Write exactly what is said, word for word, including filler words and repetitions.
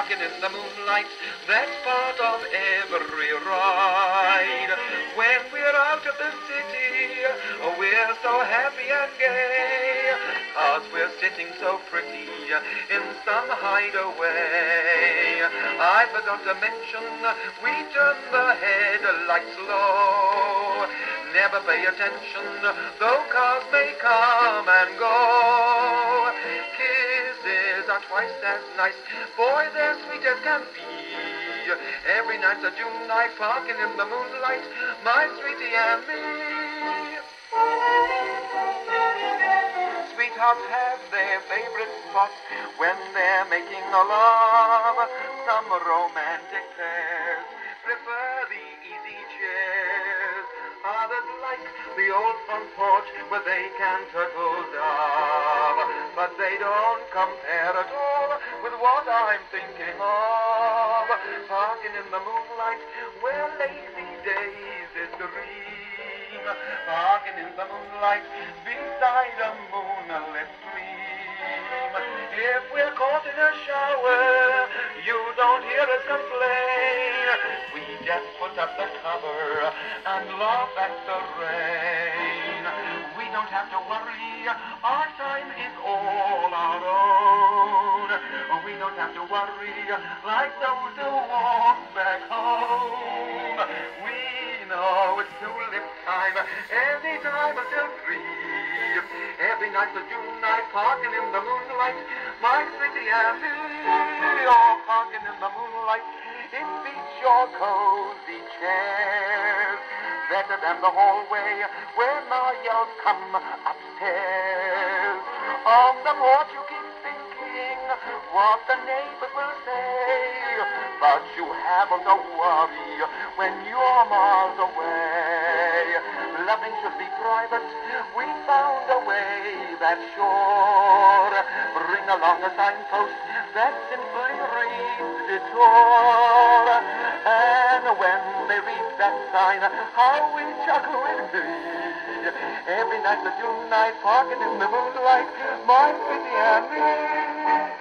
parking in the moonlight, that's part of every ride. When we're out of the city, we're so happy and gay, 'cause we're sitting so pretty in some hideaway. I forgot to mention, we turn the headlights low. Never pay attention, though cars may come and go. Kisses are twice as nice, boy, they're sweet as can be. Every night's a June night, parking in the moonlight, my sweetie and me. Sweethearts have their favorite spots when they're making a love. Some romantic pairs prefer the easy chairs. Others like the old front porch where they can turtle dove. But they don't compare at all with what I'm thinking of. Parking in the moonlight where lazy days is dream. Parking in the moonlight beside a moonlit stream. If we're caught in a shower, you don't hear us complain. We just put up the cover and laugh at the rain. We don't have to worry, our time is all our own. We don't have to worry like those who walk back home. We know it's tulip time, any time until three. Every night's a June night, parking in the moonlight, my city and me. Oh, parking in the moonlight, it beats your cozy chairs. Better than the hallway where Mariels come upstairs. On the porch you keep thinking what the neighbors will say, but you haven't to worry when you're miles away. Loving should be private, we found a way that's sure. Bring along a signpost that simply reads detour. And when they read that sign, how we chuckle with glee. Every night's a June night, parking in the moonlight, my city and me.